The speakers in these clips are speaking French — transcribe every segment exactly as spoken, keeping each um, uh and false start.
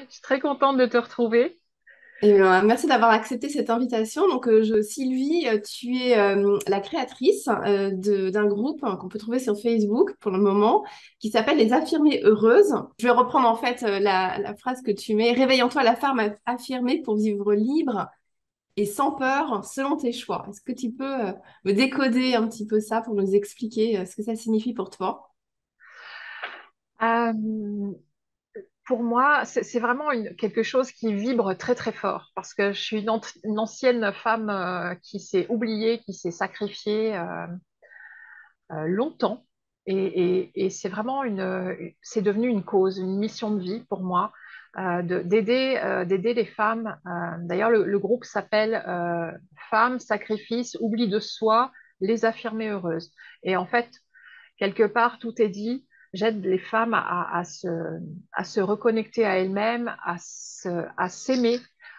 Je suis très contente de te retrouver. Et euh, merci d'avoir accepté cette invitation. Donc, euh, je, Sylvie, euh, tu es euh, la créatrice euh, de- d'un groupe hein, qu'on peut trouver sur Facebook pour le moment, qui s'appelle Les Affirmées Heureuses. Je vais reprendre en fait euh, la, la phrase que tu mets. Réveille en toi la femme aff- affirmée pour vivre libre et sans peur, selon tes choix. Est-ce que tu peux euh, me décoder un petit peu ça pour nous expliquer euh, ce que ça signifie pour toi? Euh, pour moi, c'est c'est vraiment une- quelque chose qui vibre très très fort parce que je suis une, ant- une ancienne femme euh, qui s'est oubliée, qui s'est sacrifiée euh, euh, longtemps. Et, et- et c'est vraiment une, c'est devenu une cause, une mission de vie pour moi, euh, de- d'aider euh, d'aider les femmes. Euh, d'ailleurs, le, le groupe s'appelle euh, Femmes, Sacrifice, Oubli de soi, les affirmer heureuses. Et en fait, quelque part, tout est dit. J'aide les femmes à, à se, à se reconnecter à elles-mêmes, à se- à s'aimer,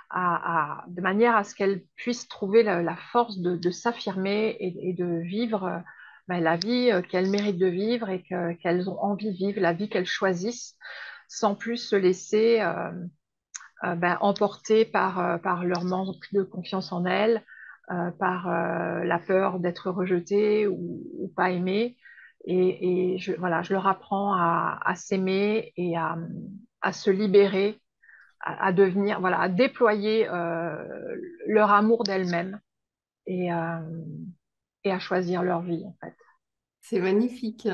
à, à- de manière à ce qu'elles puissent trouver la, la force de, de s'affirmer et, et de vivre euh, ben, la vie euh, qu'elles méritent de vivre et que- qu'elles ont envie de vivre, la vie qu'elles choisissent, sans plus se laisser euh, euh, ben, emporter par, euh, par leur manque de confiance en elles, euh, par euh, la peur d'être rejetées ou, ou pas aimées. Et, et je, voilà, je leur apprends à, à s'aimer et à, à se libérer, à, à devenir, voilà, à déployer euh, leur amour d'elles-mêmes et, euh, et à choisir leur vie, en fait. C'est magnifique.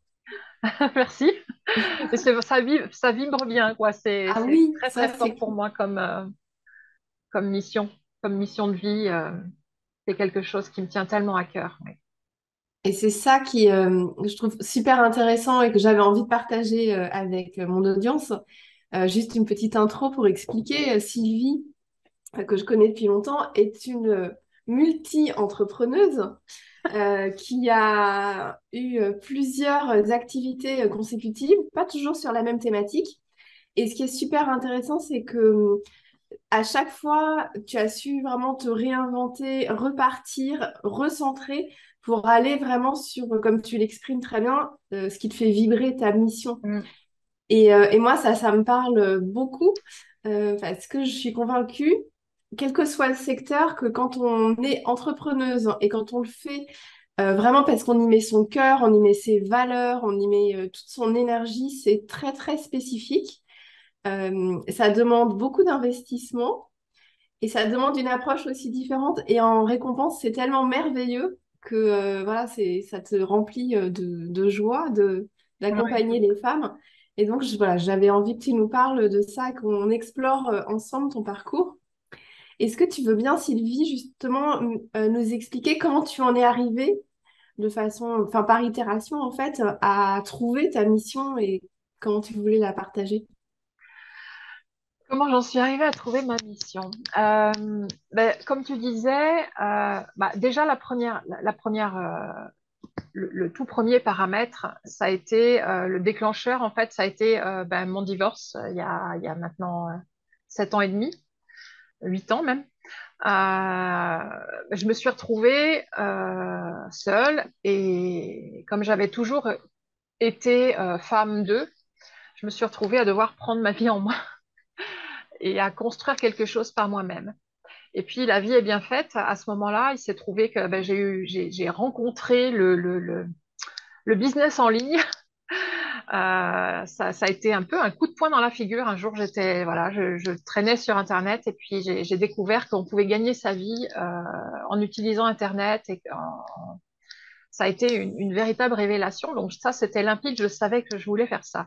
Merci. Et c'est- ça, vibre, ça vibre bien, quoi. C'est, Ah c'est oui, très, ça très c'est fort pour moi comme, euh, comme mission, comme mission de vie. euh, c'est quelque chose qui me tient tellement à cœur. Oui. Et c'est ça qui, euh, je trouve super intéressant et que j'avais envie de partager euh, avec euh, mon audience. Euh, juste une petite intro pour expliquer. Euh, Sylvie, euh, que je connais depuis longtemps, est une euh, multi-entrepreneuse euh, qui a eu euh, plusieurs activités euh, consécutives, pas toujours sur la même thématique. Et ce qui est super intéressant, c'est que à chaque fois, tu as su vraiment te réinventer, repartir, recentrer pour aller vraiment sur, comme tu l'exprimes très bien, euh, ce qui te fait vibrer ta mission. Mm. Et, euh, et moi, ça, ça me parle beaucoup euh, parce que je suis convaincue, quel que soit le secteur, que quand on est entrepreneuse et quand on le fait euh, vraiment parce qu'on y met son cœur, on y met ses valeurs, on y met euh, toute son énergie, c'est très, très spécifique. Euh, ça demande beaucoup d'investissement. Et ça demande une approche aussi différente. Et en récompense, c'est tellement merveilleux que euh, voilà, c'est, ça te remplit euh, de, de joie de, Ouais. d'accompagner les femmes. Et donc, je- voilà, j'avais envie que tu nous parles de ça, qu'on explore euh, ensemble ton parcours. Est-ce que tu veux bien, Sylvie, justement, m- euh, nous expliquer comment tu en es arrivée de façon, enfin, par itération, en fait, à trouver ta mission et comment tu voulais la partager? Comment j'en suis arrivée à trouver ma mission? Euh, ben, comme tu disais, euh, bah, déjà la première, la, la première, euh, le, le tout premier paramètre, ça a été euh, le déclencheur. En fait, ça a été euh, ben, mon divorce euh, il y a, il y a maintenant euh, sept ans et demi, huit ans même. Euh, je me suis retrouvée euh, seule et comme j'avais toujours été euh, femme d'eux, je me suis retrouvée à devoir prendre ma vie en main et à construire quelque chose par moi-même. Et puis la vie est bien faite. À ce moment-là, il s'est trouvé que ben, j'ai eu, j'ai, j'ai rencontré le, le, le, le business en ligne. Euh, ça, ça a été un peu un coup de poing dans la figure. Un jour, j'étais, voilà, je, je traînais sur Internet et puis j'ai j'ai découvert qu'on pouvait gagner sa vie euh, en utilisant Internet. Et en- ça a été une, une véritable révélation. Donc ça, c'était limpide. Je savais que je voulais faire ça.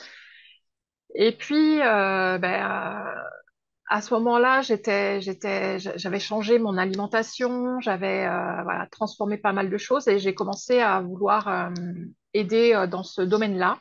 Et puis, euh, ben, euh, à ce moment-là, j'étais, j'étais, j'avais changé mon alimentation, j'avais euh, voilà, transformé pas mal de choses et j'ai commencé à vouloir euh, aider euh, dans ce domaine-là,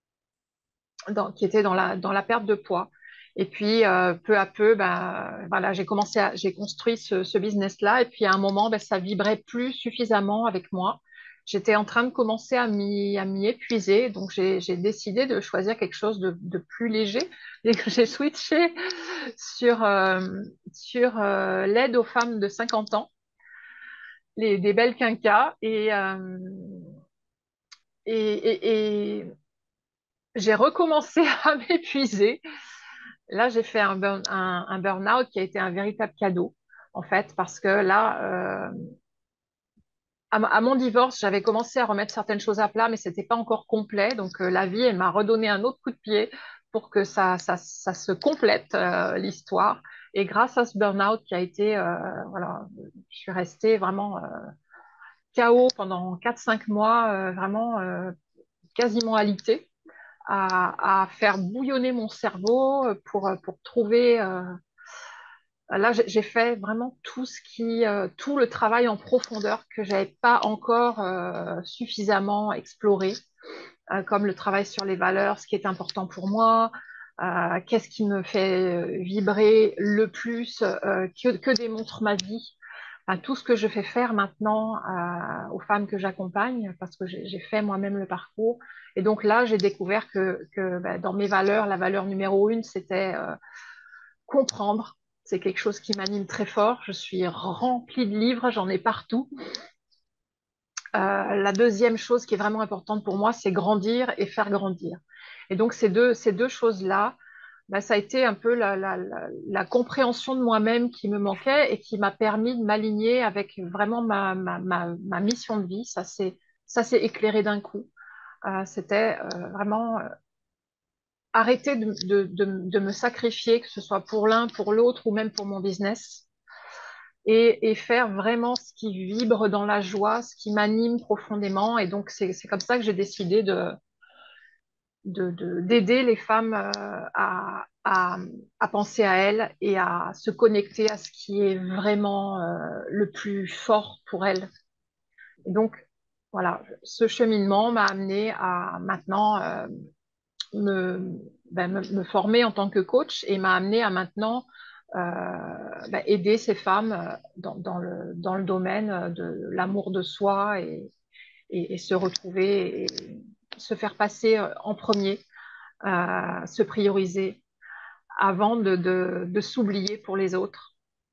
dans- qui était dans la, dans la perte de poids. Et puis, euh, peu à peu, ben, voilà, j'ai commencé à, j'ai construit ce, ce business-là. Et puis, à un moment, ben, ça vibrait plus suffisamment avec moi. J'étais en train de commencer à m'y, à m'y épuiser. Donc, j'ai, j'ai décidé de choisir quelque chose de, de plus léger. Et que j'ai switché sur, euh, sur euh, l'aide aux femmes de cinquante ans, les, des belles quinquas. Et, euh, et, et, et j'ai recommencé à m'épuiser là, j'ai fait un, burn, un, un burn-out qui a été un véritable cadeau, en fait, parce que là, euh, à, à mon divorce, j'avais commencé à remettre certaines choses à plat, mais c'était pas encore complet. Donc, euh, la vie, elle m'a redonné un autre coup de pied pour que ça, ça, ça se complète, euh, l'histoire. Et grâce à ce burn-out qui a été, euh, voilà, je suis restée vraiment euh, K O pendant quatre cinq mois, euh, vraiment euh, quasiment alitée, à, à faire bouillonner mon cerveau euh, pour, pour trouver. Euh, là, j'ai j'ai fait vraiment tout ce qui, euh, tout le travail en profondeur que j'avais pas encore euh, suffisamment exploré, euh, comme le travail sur les valeurs, ce qui est important pour moi, euh, qu'est-ce qui me fait euh, vibrer le plus, euh, que, que démontre ma vie. Enfin, tout ce que je fais faire maintenant euh, aux femmes que j'accompagne, parce que j'ai j'ai fait moi-même le parcours. Et donc là, j'ai découvert que, que bah, dans mes valeurs, la valeur numéro une, c'était euh, comprendre. C'est quelque chose qui m'anime très fort. Je suis remplie de livres, j'en ai partout. Euh, la deuxième chose qui est vraiment importante pour moi, c'est grandir et faire grandir. Et donc ces deux, ces deux choses-là, bah, ça a été un peu la, la, la, la compréhension de moi-même qui me manquait et qui m'a permis de m'aligner avec vraiment ma, ma, ma, ma mission de vie. Ça s'est, ça s'est éclairé d'un coup. Euh, c'était euh, vraiment euh, arrêter de, de, de, de me sacrifier, que ce soit pour l'un, pour l'autre ou même pour mon business et, et faire vraiment ce qui vibre dans la joie, ce qui m'anime profondément. Et donc, c'est, c'est comme ça que j'ai décidé de, de, de- d'aider les femmes euh, à, à, à penser à elles et à se connecter à ce qui est vraiment euh, le plus fort pour elles. Et donc, voilà, ce cheminement m'a amené à maintenant euh, me, ben, me, me former en tant que coach et m'a amené à maintenant euh, ben, aider ces femmes euh, dans, dans le, dans le domaine de l'amour de soi et, et, et se retrouver et se faire passer euh, en premier, euh, se prioriser avant de, de, de s'oublier pour les autres.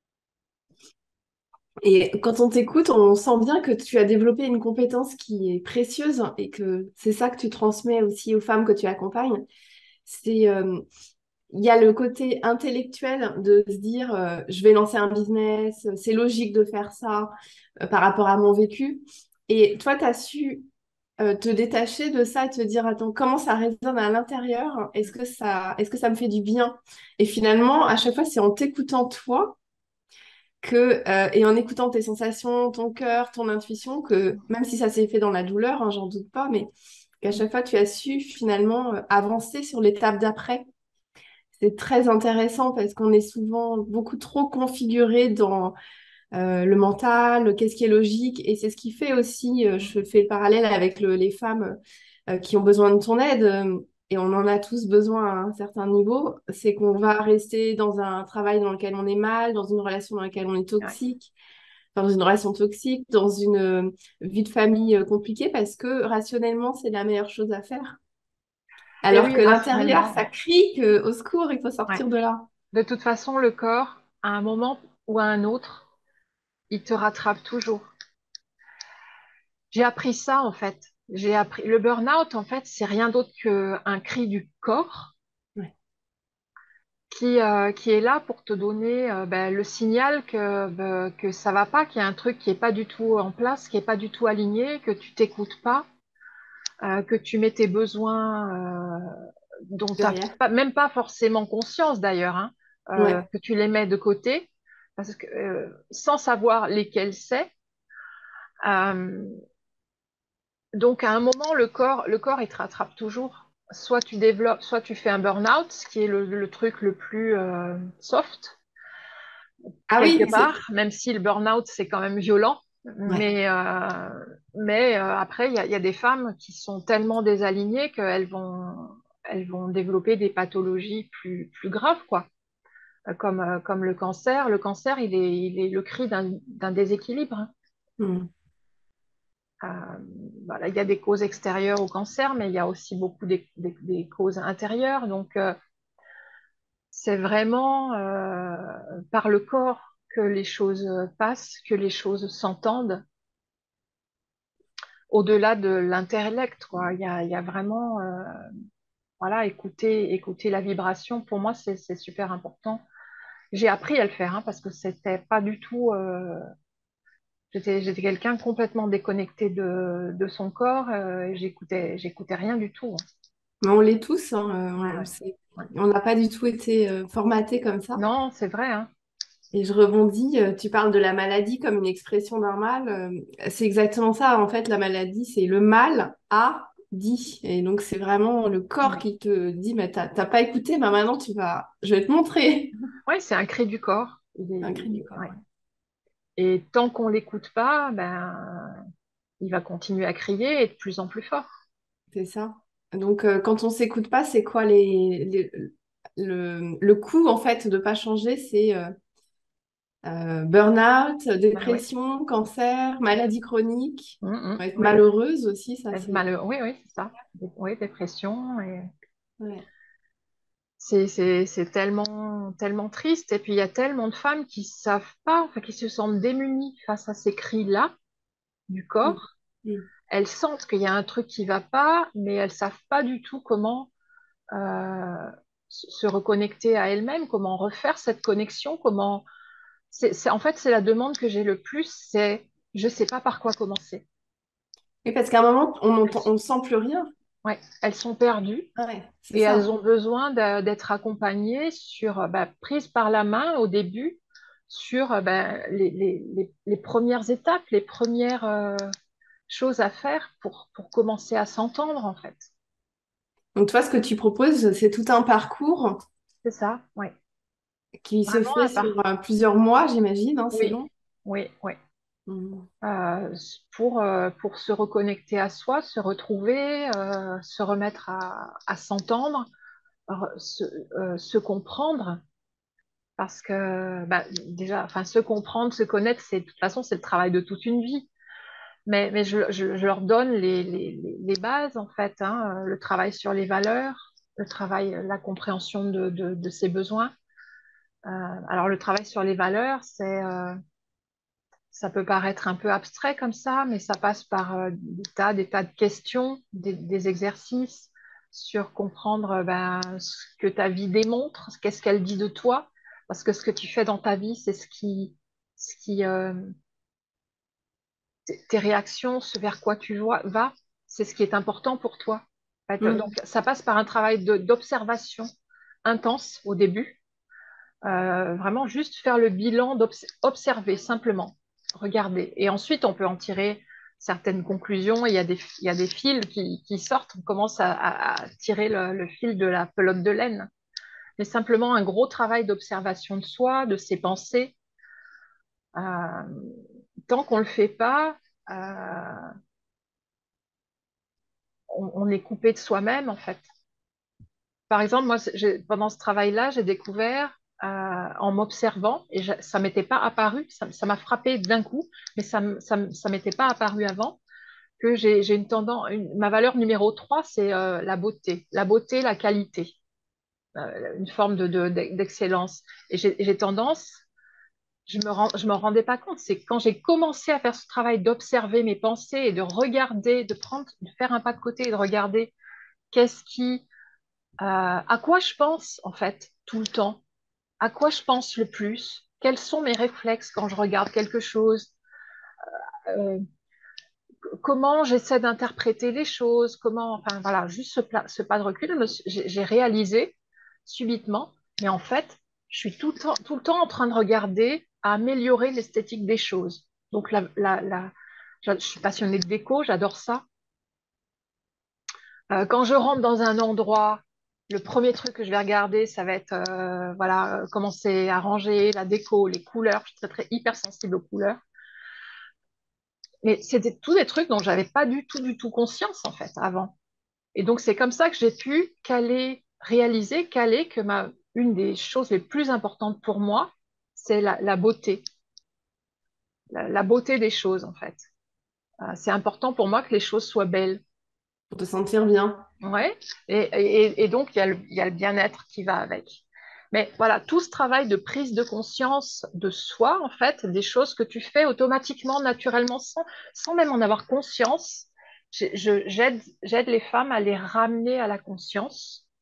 Et quand on t'écoute, on sent bien que tu as développé une compétence qui est précieuse et que c'est ça que tu transmets aussi aux femmes que tu accompagnes. C'est, euh, il y a le côté intellectuel de se dire, euh, je vais lancer un business, c'est logique de faire ça euh, par rapport à mon vécu. Et toi, tu as su euh, te détacher de ça et te dire, attends, comment ça résonne à l'intérieur? Est-ce que ça, est-ce que ça me fait du bien? Et finalement, à chaque fois, c'est en t'écoutant toi que, euh, et en écoutant tes sensations, ton cœur, ton intuition, que même si ça s'est fait dans la douleur, hein, j'en doute pas, mais qu'à chaque fois, tu as su finalement euh, avancer sur l'étape d'après. C'est très intéressant parce qu'on est souvent beaucoup trop configuré dans euh, le mental, qu'est-ce qui est logique, et c'est ce qui fait aussi, euh, je fais le parallèle avec le- les femmes euh, qui ont besoin de ton aide, euh, et on en a tous besoin à un certain niveau, c'est qu'on va rester dans un travail dans lequel on est mal, dans une relation dans laquelle on est Ouais. toxique, dans une relation toxique, dans une euh, vie de famille euh, compliquée, parce que rationnellement, c'est la meilleure chose à faire. Et Alors oui, que l'intérieur, rationnellement, ça crie que, au secours, il faut ouais. sortir de là. De toute façon, le corps, à un moment ou à un autre, il te rattrape toujours. J'ai appris ça en fait. J'ai appris le burn-out en fait, c'est rien d'autre qu'un cri du corps Ouais. qui, euh, qui est là pour te donner euh, ben, le signal que, ben, que ça va pas, qu'il y a un truc qui est pas du tout en place, qui est pas du tout aligné, que tu t'écoutes pas, euh, que tu mets tes besoins euh, dont tu n'as Derrière. pas, même pas forcément conscience d'ailleurs, hein, euh, Ouais. que tu les mets de côté, parce que euh, sans savoir lesquels c'est. Euh, donc à un moment, le corps, le corps, il te rattrape toujours. Soit tu développes, soit tu fais un burn-out, ce qui est le, le truc le plus euh, soft, Ah quelque oui, c'est... part, même si le burn-out, c'est quand même violent. Ouais. Mais, euh, mais euh, après, il y a, il y a des femmes qui sont tellement désalignées qu'elles vont, elles vont développer des pathologies plus, plus graves, quoi. Euh, Comme, euh, comme le cancer. Le cancer, il est, il est le cri d'un d'un déséquilibre, hein. Hmm. Euh, voilà, il y a des causes extérieures au cancer, mais il y a aussi beaucoup des, des- des causes intérieures. Donc, euh, c'est vraiment euh, par le corps que les choses passent, que les choses s'entendent, au-delà de l'intellect, quoi. Il y a, il y a vraiment, euh, voilà, écouter, écouter la vibration, pour moi, c'est c'est super important. J'ai appris à le faire, hein, parce que c'était pas du tout. euh, j'étais, j'étais quelqu'un complètement déconnecté de, de son corps. Euh, et j'écoutais, j'écoutais rien du tout. Mais on l'est tous, hein, Ouais, euh, on ouais, sait- ouais. on n'a pas du tout été euh, formaté comme ça. Non, c'est vrai, hein. Et je rebondis, euh, tu parles de la maladie comme une expression normale. Euh, c'est exactement ça, en fait, la maladie, c'est le mal a dit. Et donc, c'est vraiment le corps Oui, qui te dit, mais t'as t'as pas écouté, mais maintenant, tu vas, je vais te montrer. ouais, c'est un cri du corps. Il Un cri du est- corps, ouais. ouais. Et tant qu'on l'écoute pas, ben, il va continuer à crier et de plus en plus fort. C'est ça. Donc, euh, quand on s'écoute pas, c'est quoi les, les- le, le coût, en fait, de pas changer? C'est euh, euh, burn-out, Ben oui. dépression, cancer, maladie chronique, Mm, mm, être oui. malheureuse aussi, ça Être c'est... malheureux. Oui, oui, c'est ça. Dé- Oui, dépression. Et Ouais. c'est, c'est, c'est tellement, tellement triste. Et puis, il y a tellement de femmes qui savent pas, enfin, qui se sentent démunies face à ces cris-là du Mm. corps. Mm. Elles sentent qu'il y a un truc qui va pas, mais elles savent pas du tout comment euh, se se reconnecter à elles-mêmes, comment refaire cette connexion, comment. C'est, c'est- en fait, c'est la demande que j'ai le plus, c'est je sais pas par quoi commencer. Et parce qu'à un moment, on Elles, entend, on sent plus rien. ouais, elles sont perdues Ouais, c'est et elles ça. ont besoin de- d'être accompagnées sur, euh, bah, prises par la main au début, sur euh, bah, les, les- les- les premières étapes, les premières euh, choses à faire pour, pour commencer à s'entendre, en fait. Donc, toi, ce que tu proposes, c'est tout un parcours C'est ça, oui. qui se Vraiment fait à part. sur euh, plusieurs mois, j'imagine, hein, c'est Oui, long. oui, oui. Mm. Euh, pour, euh, pour se reconnecter à soi, se retrouver, euh, se remettre à, à s'entendre, re- se, euh, se comprendre, parce que bah, déjà, enfin, se comprendre, se connaître, c'est de toute façon, c'est le travail de toute une vie. Mais, mais je, je, je leur donne les, les, les bases, en fait, hein, euh, le travail sur les valeurs, le travail, la compréhension de, de, de ses besoins. Euh, alors, le travail sur les valeurs, c'est euh, ça peut paraître un peu abstrait comme ça, mais ça passe par euh, des tas, des tas de questions, des, des exercices sur comprendre euh, ben, ce que ta vie démontre, qu'est-ce qu'elle dit de toi, parce que ce que tu fais dans ta vie, c'est ce qui, ce qui, euh, t- tes réactions, ce vers quoi tu vois- vas, c'est ce qui est important pour toi. En fait, donc, Mm. ça passe par un travail de- d'observation intense au début. Euh, vraiment juste faire le bilan, d'observer simplement, regarder. Et ensuite, on peut en tirer certaines conclusions. Et il y a des, il y a des fils qui, qui sortent. On commence à, à- à tirer le, le fil de la pelote de laine. Mais simplement un gros travail d'observation de soi, de ses pensées. Euh, tant qu'on ne le fait pas, euh, on, on est coupé de soi-même, en fait. Par exemple, moi, j'ai- pendant ce travail-là, j'ai découvert euh, en m'observant, et je- ça m'était pas apparu, ça ça m'a frappé d'un coup, mais ça m- ça m- ça m'était pas apparu avant, que j'ai j'ai une tendance, une- ma valeur numéro trois, c'est euh, la beauté, la beauté, la qualité, euh, une forme de, de- d'excellence. Et j'ai j'ai tendance, je me rends, je me rendais pas compte, c'est quand j'ai commencé à faire ce travail d'observer mes pensées et de regarder, de prendre, de faire un pas de côté et de regarder qu'est-ce qui, euh, à quoi je pense en fait tout le temps, à quoi je pense le plus, quels sont mes réflexes quand je regarde quelque chose, euh, comment j'essaie d'interpréter les choses, comment, enfin voilà, juste ce, pla- ce pas de recul, je me suis- j'ai j'ai réalisé subitement, mais en fait, je suis tout le temps, tout le temps en train de regarder à améliorer l'esthétique des choses. Donc, la, la, la- je je suis passionnée de déco, j'adore ça. Euh, quand je rentre dans un endroit, le premier truc que je vais regarder, ça va être euh, voilà, euh, comment c'est arrangé, la déco, les couleurs. Je suis très, très hyper sensible aux couleurs. Mais c'était tous des trucs dont j'avais pas du tout, du tout conscience en fait avant. Et donc c'est comme ça que j'ai pu caler, réaliser, caler que ma, une des choses les plus importantes pour moi, c'est la, la beauté, la, la beauté des choses en fait. Euh, c'est important pour moi que les choses soient belles. Pour te sentir bien. Ouais. Et, et, et donc, il y a le, il y a le bien-être qui va avec. Mais voilà, tout ce travail de prise de conscience de soi, en fait, des choses que tu fais automatiquement, naturellement, sans, sans même en avoir conscience, je- je- j'aide, j'aide les femmes à les ramener à la conscience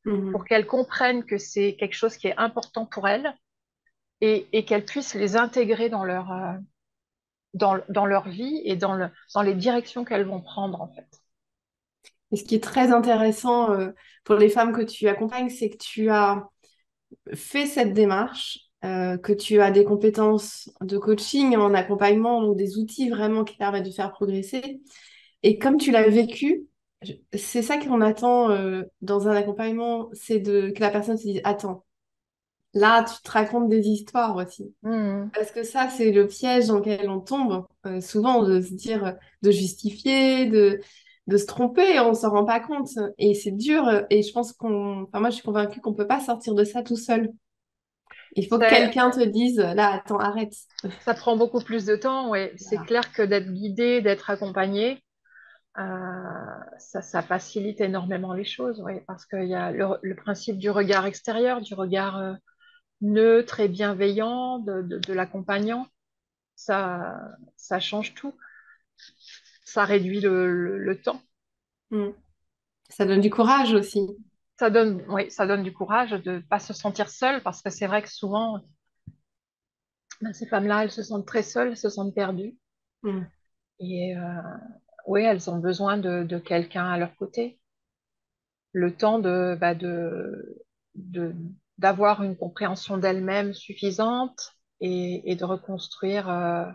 pour Mhm. qu'elles comprennent que c'est quelque chose qui est important pour elles et, et qu'elles puissent les intégrer dans leur, euh, dans, dans leur vie et dans le, dans les directions qu'elles vont prendre, en fait. Et ce qui est très intéressant euh, pour les femmes que tu accompagnes, c'est que tu as fait cette démarche, euh, que tu as des compétences de coaching en accompagnement, donc des outils vraiment qui permettent de faire progresser. Et comme tu l'as vécu, je- c'est ça qu'on attend euh, dans un accompagnement, c'est de que la personne se dise, attends, là, tu te racontes des histoires aussi. Mhm. Parce que ça, c'est le piège dans lequel on tombe, euh, souvent de se dire, euh, de justifier, de, de se tromper, on s'en rend pas compte. Et c'est dur, euh, et je pense qu'on, enfin, moi, je suis convaincue qu'on peut pas sortir de ça tout seul. Il faut que C'est, quelqu'un te dise, là, attends, arrête. ça prend beaucoup plus de temps, oui. C'est Voilà. clair que d'être guidé, d'être accompagné, euh, ça, ça facilite énormément les choses, oui, parce qu'il y a le, le principe du regard extérieur, du regard euh, neutre et bienveillant de, de, de l'accompagnant. Ça, ça change tout. Ça réduit le, le, le temps. Mm. Ça donne du courage aussi. Ça donne, oui, ça donne du courage de ne pas se sentir seule, parce que c'est vrai que souvent, ben, ces femmes-là, elles se sentent très seules, elles se sentent perdues. Mm. Et euh, oui, elles ont besoin de, de quelqu'un à leur côté. Le temps de, bah, de, de, d'avoir une compréhension d'elles-mêmes suffisante et, et de reconstruire euh,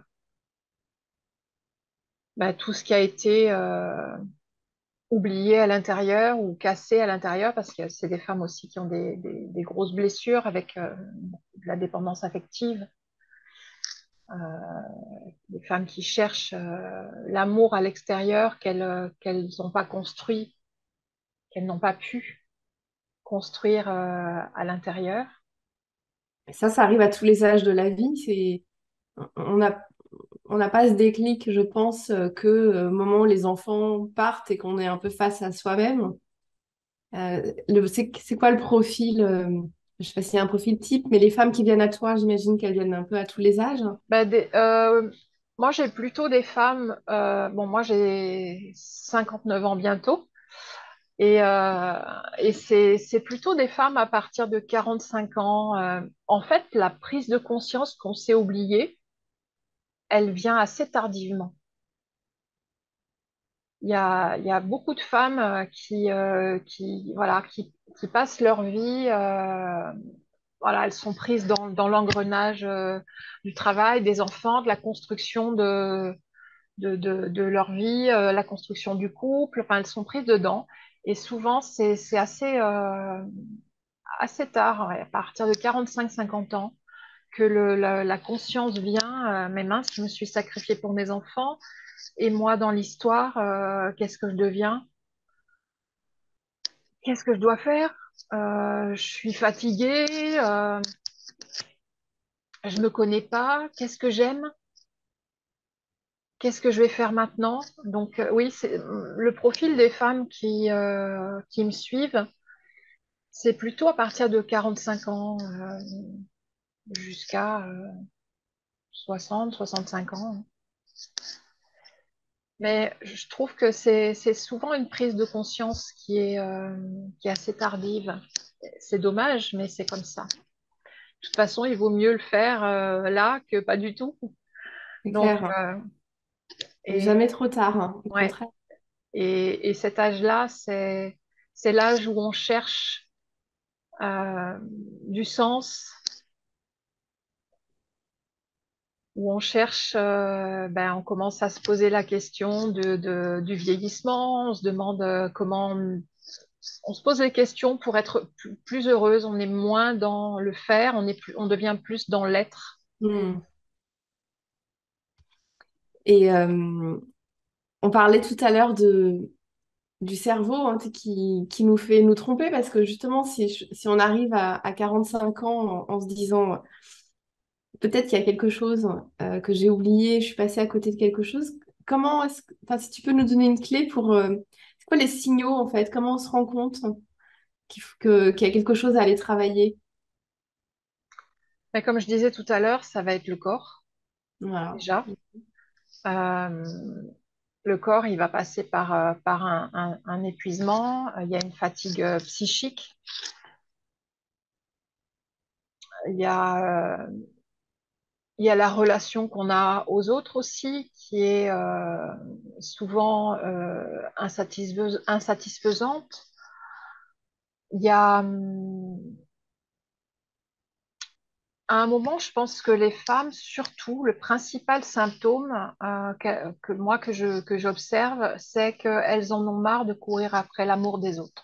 bah, tout ce qui a été euh, oublié à l'intérieur ou cassé à l'intérieur, parce que c'est des femmes aussi qui ont des, des, des grosses blessures avec euh, de la dépendance affective, euh, des femmes qui cherchent euh, l'amour à l'extérieur qu'elles euh, qu'elles n'ont pas construit, qu'elles n'ont pas pu construire euh, à l'intérieur. Et ça, ça arrive à tous les âges de la vie. C'est, on a, on n'a pas ce déclic, je pense, euh, que euh, au moment où les enfants partent et qu'on est un peu face à soi-même. Euh, le, c'est, c'est quoi le profil, euh, je sais pas s'il y a un profil type, mais les femmes qui viennent à toi, j'imagine qu'elles viennent un peu à tous les âges. Bah, des- euh, moi, j'ai plutôt des femmes. Euh, bon, moi, j'ai cinquante-neuf ans bientôt. Et, euh, et c'est, c'est plutôt des femmes à partir de quarante-cinq ans. Euh, en fait, la prise de conscience qu'on s'est oubliée, elle vient assez tardivement. Il y a, il y a beaucoup de femmes euh, qui, euh, qui, voilà, qui, qui passent leur vie. Euh, voilà, elles sont prises dans, dans l'engrenage euh, du travail, des enfants, de la construction de de, de, de leur vie, euh, la construction du couple, enfin, elles sont prises dedans. Et souvent, c'est, c'est assez, euh, assez tard, ouais, à partir de quarante-cinq cinquante ans, que le, la, la conscience vient, euh, mais mince, je me suis sacrifiée pour mes enfants, et moi, dans l'histoire, euh, qu'est-ce que je deviens? Qu'est-ce que je dois faire? Euh, je suis fatiguée, euh, je me connais pas, qu'est-ce que j'aime? Qu'est-ce que je vais faire maintenant? Donc, euh, oui, c'est le profil des femmes qui, euh, qui me suivent. C'est plutôt à partir de quarante-cinq ans euh, jusqu'à euh, soixante, soixante-cinq ans. Mais je trouve que c'est c'est souvent une prise de conscience qui est, euh, qui est assez tardive. C'est dommage, mais c'est comme ça. De toute façon, il vaut mieux le faire euh, là que pas du tout. C'est Donc, clair. euh, Il n'est et, jamais trop tard, hein, au ouais. contraire. Et, et cet âge-là, c'est c'est l'âge où on cherche euh, du sens, où on cherche, euh, ben, on commence à se poser la question de, de- du vieillissement, on se demande euh, comment, on, on se pose les questions pour être plus, plus heureuse, on est moins dans le faire, on est plus, on devient plus dans l'être. Hmm. Et euh, on parlait tout à l'heure de, du cerveau hein, qui, qui nous fait nous tromper parce que justement, si, je- si on arrive à, à quarante-cinq ans en, en se disant peut-être qu'il y a quelque chose euh, que j'ai oublié, je suis passée à côté de quelque chose, comment est-ce que, enfin, si tu peux nous donner une clé pour, euh, c'est quoi les signaux en fait? Comment on se rend compte qu'il faut que, qu'il y a quelque chose à aller travailler? Mais comme je disais tout à l'heure, ça va être le corps, Voilà. déjà. Euh, le corps, il va passer par, euh, par un, un- un épuisement, euh, il y a une fatigue euh, psychique, il y a, euh, il y a la relation qu'on a aux autres aussi, qui est euh, souvent euh, insatisfais- insatisfaisante. Il y a, hum, à un moment, je pense que les femmes, surtout, le principal symptôme euh, que, que moi que je, que j'observe, c'est qu'elles en ont marre de courir après l'amour des autres.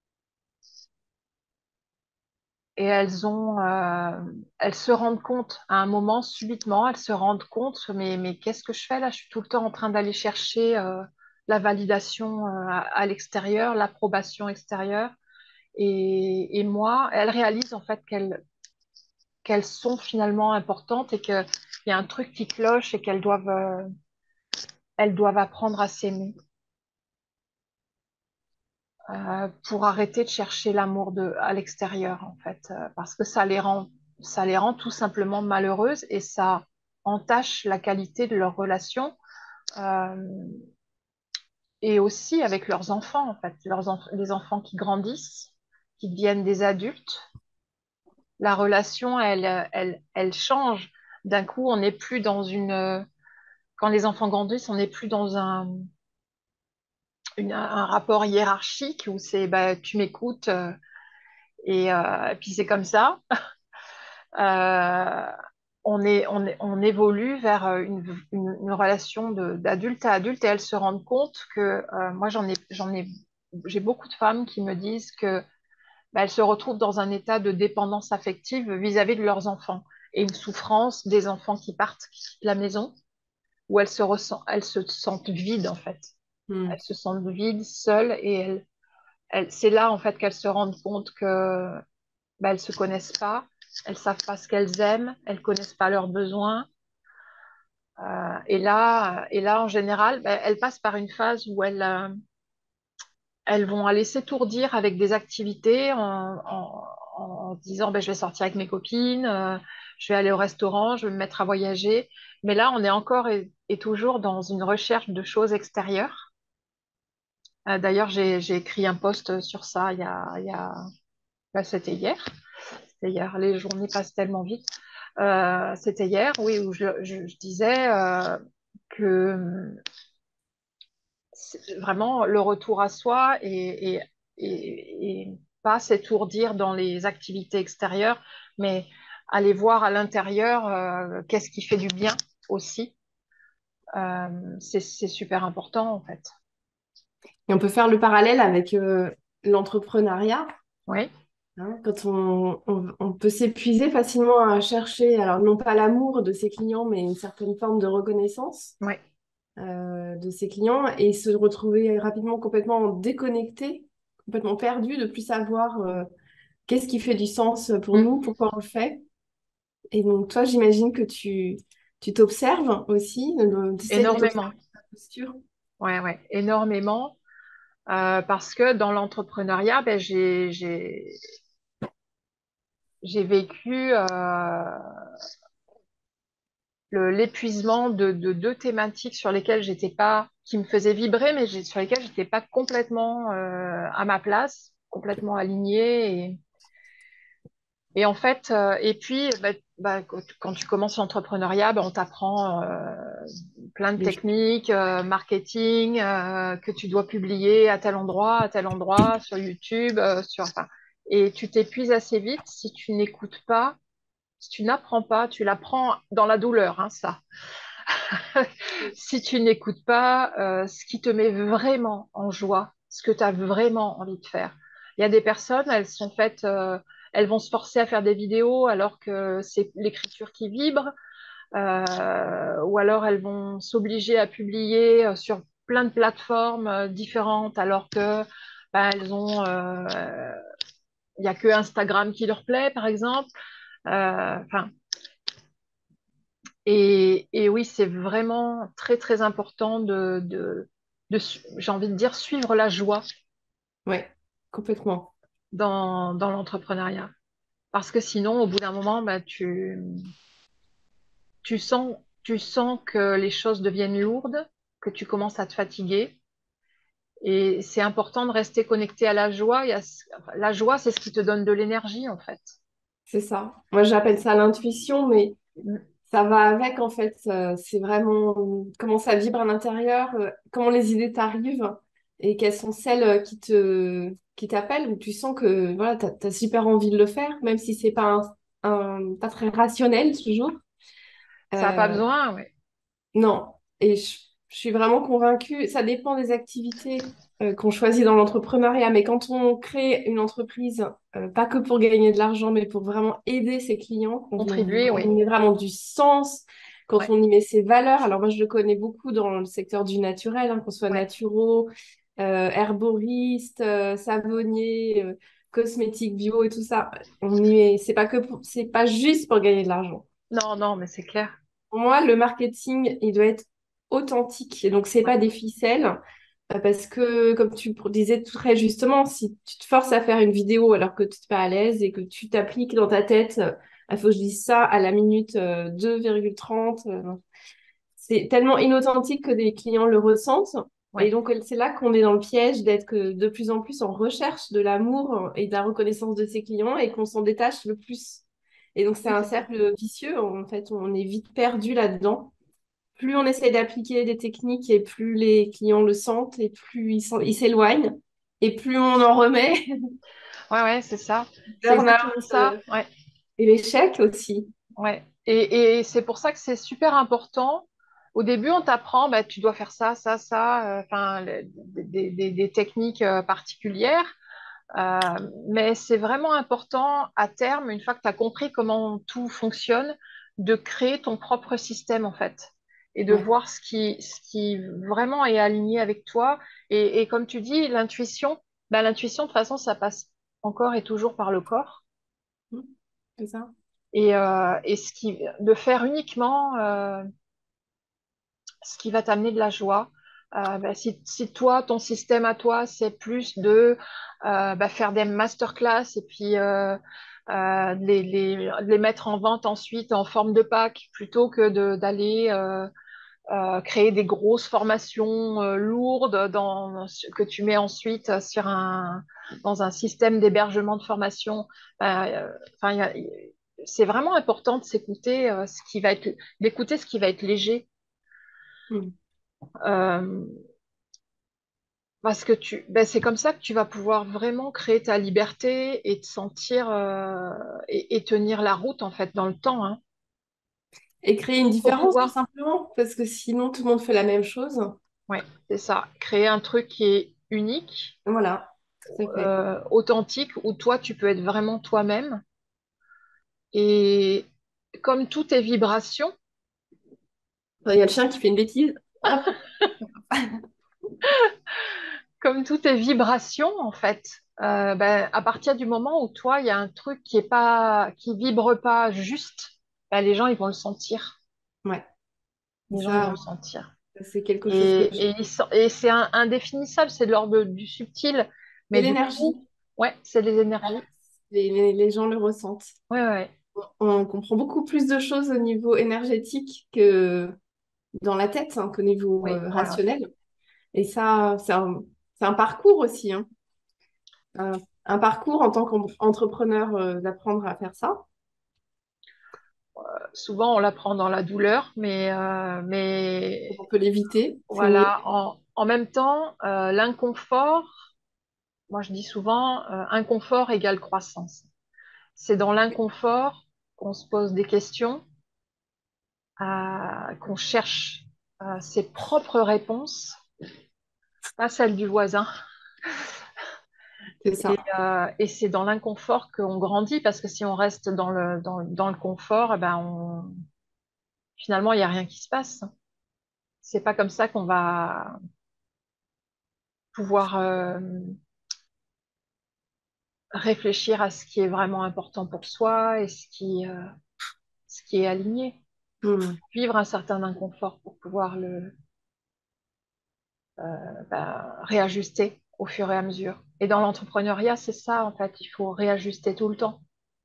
Et elles ont, euh, elles se rendent compte à un moment subitement, elles se rendent compte, mais, mais qu'est-ce que je fais là? Je suis tout le temps en train d'aller chercher euh, la validation euh, à, à l'extérieur, l'approbation extérieure. Et, et moi, elles réalisent en fait qu'elles qu'elles sont finalement importantes et qu'il y a un truc qui cloche et qu'elles doivent, euh, elles doivent apprendre à s'aimer euh, pour arrêter de chercher l'amour de, à l'extérieur, en fait, euh, parce que ça les rend, ça les rend tout simplement malheureuses et ça entache la qualité de leur relation euh, et aussi avec leurs enfants, en fait, leurs enf- les enfants qui grandissent, qui deviennent des adultes. La relation, elle, elle, elle change. D'un coup, on n'est plus dans une, quand les enfants grandissent, on n'est plus dans un, une- un rapport hiérarchique où c'est bah, tu m'écoutes euh, et, euh, et puis c'est comme ça. Euh, on est, on est- on évolue vers euh, une, une- une relation de- d'adulte à adulte et elles se rendent compte que euh, moi j'en ai, j'en ai, j'ai beaucoup de femmes qui me disent que bah, elles se retrouvent dans un état de dépendance affective vis-à-vis de leurs enfants et une souffrance des enfants qui partent, qui quittent la maison où elles se ressentent, elles se sentent vides en fait. Elles Hmm. se sentent vides, seules, et elles, elles- c'est là en fait qu'elles se rendent compte que bah, elles se connaissent pas, elles savent pas ce qu'elles aiment, elles connaissent pas leurs besoins. Euh, et là, et là, en général, bah, elles passent par une phase où elles, euh, elles vont aller s'étourdir avec des activités en, en, en disant bah, je vais sortir avec mes copines, euh, je vais aller au restaurant, je vais me mettre à voyager. Mais là, on est encore et, et toujours dans une recherche de choses extérieures. Euh, d'ailleurs, j'ai, j'ai écrit un post sur ça il y a, il y a bah, c'était hier. C'était hier. Les journées passent tellement vite. Euh, c'était hier, oui, où je, je- je disais euh, que c'est vraiment le retour à soi et, et, et, et pas s'étourdir dans les activités extérieures, mais aller voir à l'intérieur euh, qu'est-ce qui fait du bien aussi. Euh, c'est, c'est super important en fait. Et on peut faire le parallèle avec euh, l'entrepreneuriat, Oui, hein, quand on, on- on peut s'épuiser facilement à chercher, alors non pas l'amour de ses clients, mais une certaine forme de reconnaissance oui. euh, de ses clients et se retrouver rapidement complètement déconnecté, complètement perdu, de plus savoir euh, qu'est-ce qui fait du sens pour Mm. nous, pourquoi on le fait. Et donc, toi, j'imagine que tu tu t'observes aussi, tu essaies de t'observer Énormément. ta posture. Ouais, ouais, énormément. Euh, parce que dans l'entrepreneuriat, ben, j'ai, j'ai, j'ai vécu euh, le- l'épuisement de, de deux thématiques sur lesquelles j'étais pas, qui me faisaient vibrer, mais j'ai- sur lesquelles j'étais pas complètement euh, à ma place, complètement alignée. Et, et en fait, euh, et puis, bah, bah, quand tu quand tu commences l'entrepreneuriat, bah, on t'apprend euh, plein de Les choses. techniques, euh, marketing, euh, que tu dois publier à tel endroit, à tel endroit, sur YouTube, euh, sur, enfin, et tu t'épuises assez vite si tu n'écoutes pas, si tu n'apprends pas, tu l'apprends dans la douleur, hein, ça. Si tu n'écoutes pas euh, ce qui te met vraiment en joie, ce que tu as vraiment envie de faire. Il y a des personnes, elles sont faites, euh, elles vont se forcer à faire des vidéos alors que c'est l'écriture qui vibre, euh, ou alors elles vont s'obliger à publier euh, sur plein de plateformes euh, différentes alors que ben, elles ont, euh, il y a que Instagram qui leur plaît, par exemple. Euh, Enfin, et, et oui, c'est vraiment très, très important de, de, de su- j'ai envie de dire, suivre la joie Ouais, complètement. dans, dans l'entrepreneuriat. Parce que sinon, au bout d'un moment, bah, tu, tu sens, tu sens que les choses deviennent lourdes que tu commences à te fatiguer. Et c'est important de rester connecté à la joie. Et à ce- enfin, la joie, c'est ce qui te donne de l'énergie, en fait. C'est ça. Moi, j'appelle ça l'intuition, mais Mm. ça va avec, en fait. Euh, c'est vraiment euh, comment ça vibre à l'intérieur, euh, comment les idées t'arrivent et quelles sont celles euh, qui te, qui t'appellent, où tu sens que voilà, t'as, t'as super envie de le faire, même si c'est pas un, un- pas très rationnel toujours. Ça n'a pas Euh, besoin, ouais. non. Et je, je suis vraiment convaincue, ça dépend des activités euh, qu'on choisit dans l'entrepreneuriat, mais quand on crée une entreprise, euh, pas que pour gagner de l'argent, mais pour vraiment aider ses clients, quand on, Contribuer, on oui. y met vraiment du sens, quand Ouais, on y met ses valeurs. Alors moi, je le connais beaucoup dans le secteur du naturel, hein, qu'on soit ouais. naturaux, euh, herboriste, euh, savonnier, euh, cosmétique bio et tout ça. On y met, c'est pas que pour- c'est pas juste pour gagner de l'argent. Non, non, mais c'est clair. Pour moi, le marketing, il doit être authentique. Et donc, c'est Ouais. pas des ficelles. euh, Parce que, comme tu disais tout très justement, si tu te forces à faire une vidéo alors que tu n'es pas à l'aise et que tu t'appliques dans ta tête, euh, il faut que je dise ça à la minute euh, deux virgule trente, euh, c'est tellement inauthentique que des clients le ressentent. Et Ouais, donc, c'est là qu'on est dans le piège d'être que de plus en plus en recherche de l'amour et de la reconnaissance de ses clients et qu'on s'en détache le plus. Et donc, c'est oui, un c'est ça. cercle vicieux. En fait, on est vite perdu là-dedans. Plus on essaie d'appliquer des techniques et plus les clients le sentent et plus ils s'en- ils s'éloignent et plus on en remet. Ouais, ouais, c'est ça. C'est Burn-out exactement ça. euh, Ouais, et l'échec aussi. ouais. Et, et c'est pour ça que c'est super important. Au début, on t'apprend, bah, tu dois faire ça, ça, ça, euh, enfin, le- des, des- des techniques euh, particulières. Euh, mais c'est vraiment important à terme, une fois que tu as compris comment tout fonctionne, de créer ton propre système en fait et de Ouais. voir ce qui, ce qui vraiment est aligné avec toi. Et, et comme tu dis, l'intuition, ben, l'intuition de toute façon, ça passe encore et toujours par le corps. Mm. C'est ça. Et, euh, et ce qui, de faire uniquement euh, ce qui va t'amener de la joie. Euh, ben, si, si toi, ton système à toi, c'est plus de euh, ben, faire des masterclass et puis euh, euh, de les, les, de les mettre en vente ensuite en forme de pack plutôt que de, d'aller euh, euh, créer des grosses formations euh, lourdes dans, que tu mets ensuite sur un, dans un système d'hébergement de formation. Ben, euh, enfin, il y a- c'est vraiment important de s'écouter euh, ce qui va être, d'écouter ce qui va être léger. Mm. Euh, Parce que tu, ben c'est comme ça que tu vas pouvoir vraiment créer ta liberté et te sentir euh, et, et tenir la route en fait dans le temps, hein. Et créer une Pour différence, tout pouvoir, simplement, parce que sinon, tout le monde fait la même chose. ouais, c'est ça, créer un truc qui est unique, Voilà, tout à fait. euh, authentique, où toi tu peux être vraiment toi-même. Et comme tout est vibration, Enfin, il y a le chien qui fait une bêtise. Hop. comme tout est vibration en fait, euh, ben, à partir du moment où toi il y a un truc qui est pas, qui vibre pas juste, ben, les gens ils vont le sentir. Ouais, Les gens ils vont ça, le sentir. c'est quelque chose que Et, je... et, ils sont- et c'est un- indéfinissable, c'est de l'ordre du subtil. C'est Mais du l'énergie. coup, ouais, c'est les énergies. Les, les- les gens le ressentent. Ouais, ouais, ouais. On comprend beaucoup plus de choses au niveau énergétique que dans la tête, hein, qu'au niveau Oui, euh, voilà. rationnel. Et ça, c'est un, c'est un parcours aussi, hein. Un, un parcours en tant qu'entrepreneur, euh, d'apprendre à faire ça. Souvent, on l'apprend dans la douleur, mais, euh, mais On peut l'éviter, c'est mieux. voilà, en, en même temps, euh, l'inconfort, moi je dis souvent, euh, inconfort égale croissance. C'est dans l'inconfort qu'on se pose des questions, euh, qu'on cherche euh, ses propres réponses, pas celles du voisin. C'est Et, ça. euh, et c'est dans l'inconfort qu'on grandit, parce que si on reste dans le, dans, dans le confort, eh ben on, finalement, il n'y a rien qui se passe. C'est pas comme ça qu'on va pouvoir euh, réfléchir à ce qui est vraiment important pour soi et ce qui, euh, ce qui est aligné. Hmm. Vivre un certain inconfort pour pouvoir le ben, réajuster au fur et à mesure. Et dans l'entrepreneuriat, c'est ça, en fait, il faut réajuster tout le temps.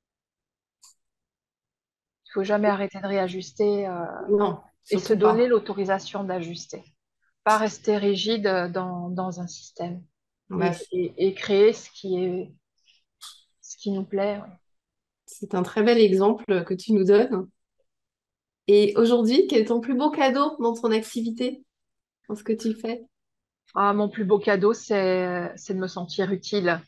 Il faut jamais arrêter de réajuster euh, Non, et se surtout donner pas. l'autorisation d'ajuster. pas rester rigide dans, dans un système Bah, et, et, et créer ce qui est, ce qui nous plaît. Ouais. c'est un très bel exemple que tu nous donnes. Et aujourd'hui, quel est ton plus beau cadeau dans ton activité, dans ce que tu fais? Ah, mon plus beau cadeau, c'est, c'est de me sentir utile.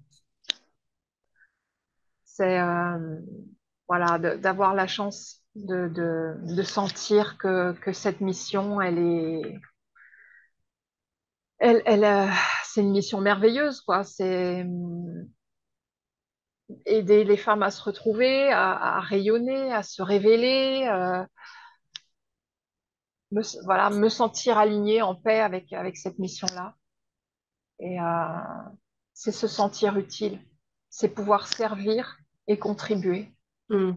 C'est euh, voilà, de- d'avoir la chance de, de, de sentir que, que cette mission, elle est, elle, elle, euh, c'est une mission merveilleuse, quoi. C'est hum, aider les femmes à se retrouver, à, à rayonner, à se révéler, euh, me, voilà, me sentir alignée en paix avec, avec cette mission-là. Et euh, c'est se sentir utile, c'est pouvoir servir et contribuer. Hmm,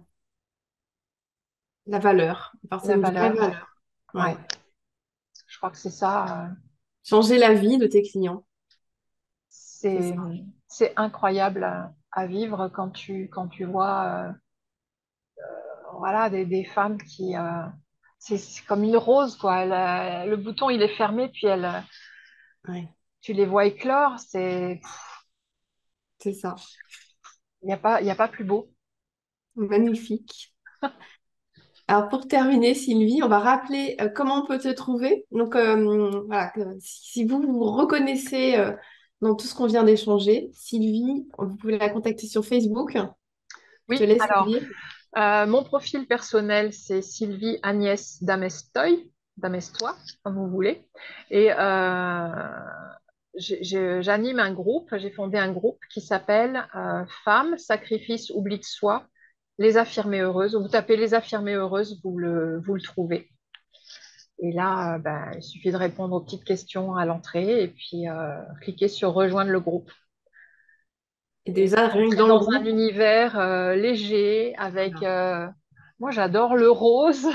la valeur. Enfin, c'est La une vraie valeur, ouais. valeur. Ouais. Ouais, Je crois que c'est ça. euh, changer la vie de tes clients, c'est C'est, ça. c'est incroyable à, à vivre quand tu, quand tu vois euh, voilà, des, des femmes qui... euh, c'est c'est comme une rose, quoi. Elle, euh, le bouton, il est fermé, puis elle, euh, Ouais, tu les vois éclore. C'est, c'est ça. il n'y a pas, il y a pas plus beau. Magnifique. Alors pour terminer, Sylvie, on va rappeler euh, comment on peut te trouver. Donc euh, voilà, que si si vous vous reconnaissez euh, dans tout ce qu'on vient d'échanger, Sylvie, vous pouvez la contacter sur Facebook. Je te Oui, laisse alors, dire. euh, mon profil personnel, c'est Sylvie Agnès Damestoy, Damestois, comme vous voulez. Et euh, j'ai- j'ai- j'anime un groupe, j'ai fondé un groupe qui s'appelle euh, Femmes, Sacrifice, Oubli de soi, les affirmées heureuses. Vous tapez les affirmées heureuses, vous le, vous le trouvez. Et là, euh, ben, il suffit de répondre aux petites questions à l'entrée et puis euh, cliquer sur rejoindre le groupe. Et Et déjà, vous rien que entrez dans le dans un groupe, univers euh, léger avec, voilà. euh, moi j'adore le rose,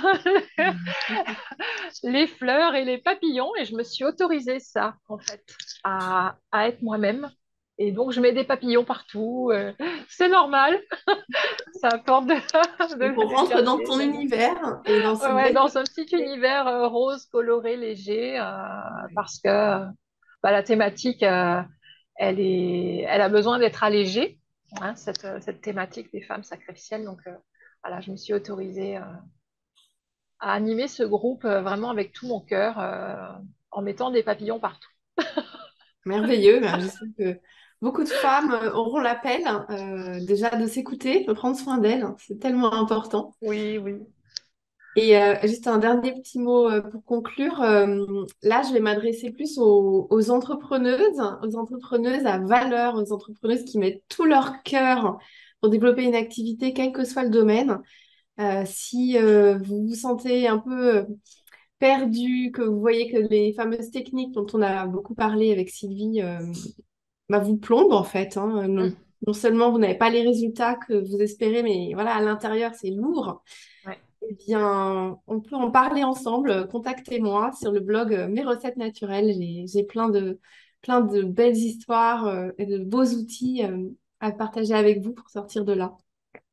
les fleurs et les papillons et je me suis autorisée ça en fait, à, à être moi-même. Et donc je mets des papillons partout, euh, c'est normal, ça apporte de, Donc, de on la rentre dans légèreté. ton J'aime bien. univers et dans Ouais, cette ouais, belle dans un petit communauté. univers euh, rose coloré léger euh, Ouais. parce que euh, bah, la thématique, euh, elle est, elle a besoin d'être allégée, hein, cette, euh, cette thématique des femmes sacrificielles. Donc euh, voilà, je me suis autorisée euh, à animer ce groupe euh, vraiment avec tout mon cœur euh, en mettant des papillons partout. Merveilleux. Ben, j'espère que beaucoup de femmes euh, auront l'appel euh, déjà de s'écouter, de prendre soin d'elles. C'est tellement important. Oui, oui. Et euh, juste un dernier petit mot euh, pour conclure. Euh, là, je vais m'adresser plus aux, aux entrepreneuses, aux entrepreneuses à valeur, aux entrepreneuses qui mettent tout leur cœur pour développer une activité, quel que soit le domaine. Euh, si euh, vous vous sentez un peu euh, perdu, que vous voyez que les fameuses techniques dont on a beaucoup parlé avec Sylvie euh, bah, vous plombent en fait, hein. Non, Mm, non seulement vous n'avez pas les résultats que vous espérez, mais voilà, à l'intérieur, c'est lourd. ouais. Eh bien, on peut en parler ensemble. Contactez-moi sur le blog euh, Mes recettes naturelles. J'ai, j'ai plein de, plein de belles histoires euh, et de beaux outils euh, à partager avec vous pour sortir de là.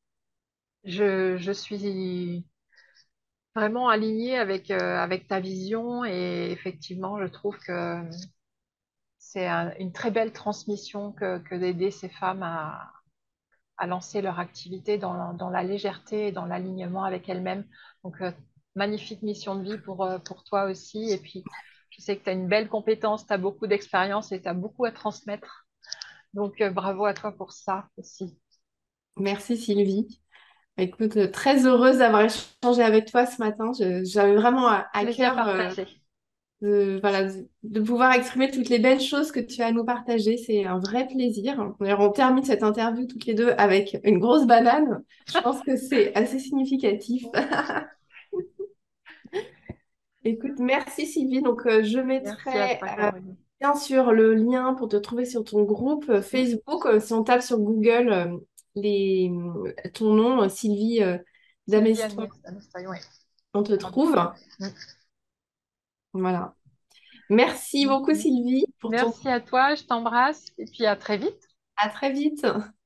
Je, je suis vraiment alignée avec, euh, avec ta vision et effectivement, je trouve que c'est un- une très belle transmission que, que d'aider ces femmes à, à lancer leur activité dans, dans la légèreté et dans l'alignement avec elles-mêmes. Donc, euh, magnifique mission de vie pour, euh, pour toi aussi. Et puis, je sais que tu as une belle compétence, tu as beaucoup d'expérience et tu as beaucoup à transmettre. Donc, euh, bravo à toi pour ça aussi. Merci Sylvie. Écoute, euh, très heureuse d'avoir échangé avec toi ce matin. Je- j'avais vraiment à, à Plaisir cœur euh, partagé. de, voilà, de, de pouvoir exprimer toutes les belles choses que tu as à nous partager. C'est un vrai plaisir. D'ailleurs, on termine cette interview toutes les deux avec une grosse banane. Je pense que c'est assez significatif. Écoute, merci Sylvie. Donc, euh, je Merci à mettrai toi, euh, Caroline. bien sûr le lien pour te trouver sur ton groupe euh, Facebook. Euh, si on tape sur Google euh, les, ton nom, euh, Sylvie euh, Sylvie Damesto, Agnès Anastasia, ouais. on te trouve. Mm. Voilà. Merci beaucoup Sylvie pour ton... Merci à toi, je t'embrasse et puis à très vite. À très vite.